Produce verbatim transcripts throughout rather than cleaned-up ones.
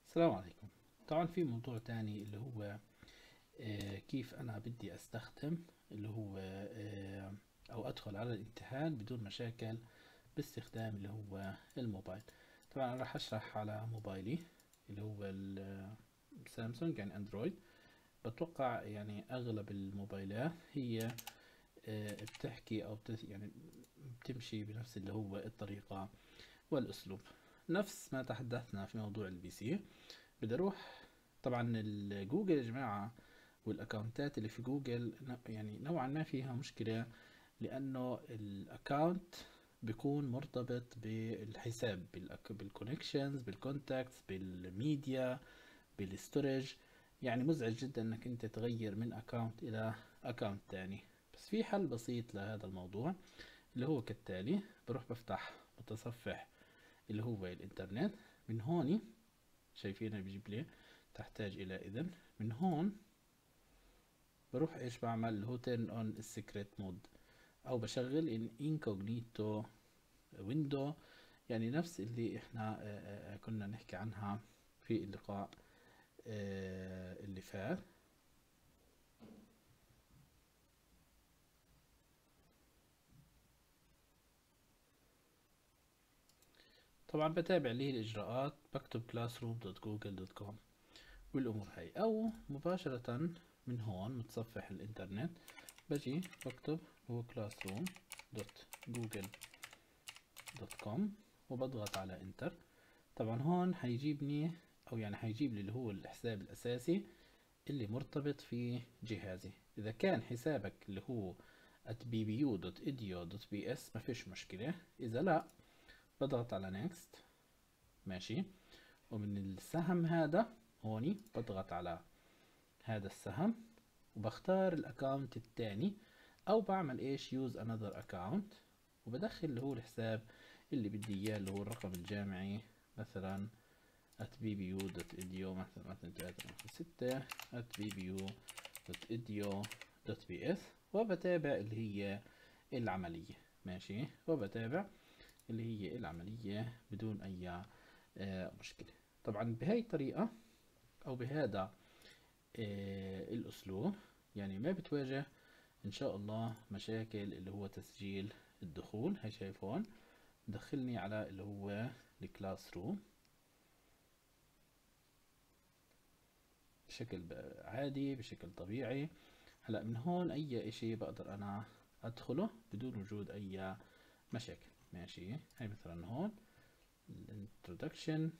السلام عليكم. طبعا في موضوع تاني اللي هو آه، كيف أنا بدي أستخدم اللي هو آه، أو أدخل على الامتحان بدون مشاكل باستخدام اللي هو الموبايل. طبعا أنا راح أشرح على موبايلي اللي هو السامسونج، يعني أندرويد. بتوقع يعني أغلب الموبايلات هي آه، بتحكي أو بت- يعني بتمشي بنفس اللي هو الطريقة والأسلوب، نفس ما تحدثنا في موضوع البي سي. بدي اروح. طبعا الجوجل يا جماعة والاكونتات اللي في جوجل ن- يعني نوعا ما فيها مشكلة، لانه الاكونت بيكون مرتبط بالحساب، بالكونكشنز، بالكونتاكتس، بالميديا، بالستورج. يعني مزعج جدا انك انت تغير من اكونت الى اكونت تاني. بس في حل بسيط لهذا الموضوع اللي هو كالتالي: بروح بفتح متصفح اللي هو الانترنت. من هون شايفين بيجيب لي تحتاج الى اذن. من هون بروح ايش بعمل اللي هو turn on السكريت مود، او بشغل ان انكوجنيتو ويندو، يعني نفس اللي احنا آه، آه، كنا نحكي عنها في اللقاء آه، اللي فات. طبعا بتابع اللي هي الاجراءات، بكتب classroom دوت جوجل دوت كوم والامور هاي، او مباشرة من هون متصفح الانترنت بجي بكتب هو classroom دوت جوجل دوت كوم وبضغط على انتر. طبعا هون حيجيبني او يعني حيجيب لي اللي هو الحساب الاساسي اللي مرتبط في جهازي. اذا كان حسابك اللي هو at بي بي يو دوت إيديو دوت بي إس ما فيش مشكلة، اذا لا بضغط على next. ماشي. ومن السهم هذا هوني بضغط على هذا السهم وبختار الاكاونت الثاني، او بعمل ايش use another account، وبدخل اللي هو الحساب اللي بدي اياه اللي هو الرقم الجامعي، مثلا at bbu.edu مثلا مثلا ثلاثة ستة at bbu.edu.bs، وبتابع اللي هي العملية. ماشي. وبتابع اللي هي العملية بدون أي آه، مشكلة. طبعا بهاي الطريقة أو بهذا آه، الأسلوب يعني ما بتواجه إن شاء الله مشاكل اللي هو تسجيل الدخول. هاي شايف هون دخلني على اللي هو الكلاس روم بشكل عادي، بشكل طبيعي. هلا من هون اي اشي بقدر انا ادخله بدون وجود اي مشاكل. ماشي. هاي مثلا هون الانترودكشن،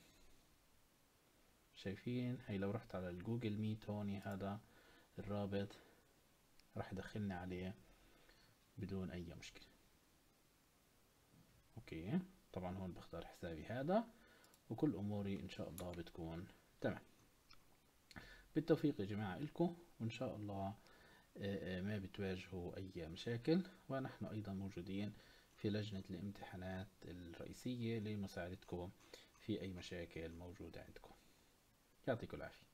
شايفين؟ هاي لو رحت على الجوجل ميت هون هذا الرابط راح يدخلني عليه بدون اي مشكلة. اوكي. طبعا هون بختار حسابي هذا وكل اموري ان شاء الله بتكون تمام. بالتوفيق يا جماعة إلكم، وإن شاء الله آه، آه، ما بتواجهوا أي مشاكل. ونحن أيضا موجودين في لجنة الامتحانات الرئيسية لمساعدتكم في أي مشاكل موجودة عندكم. يعطيكم العافية.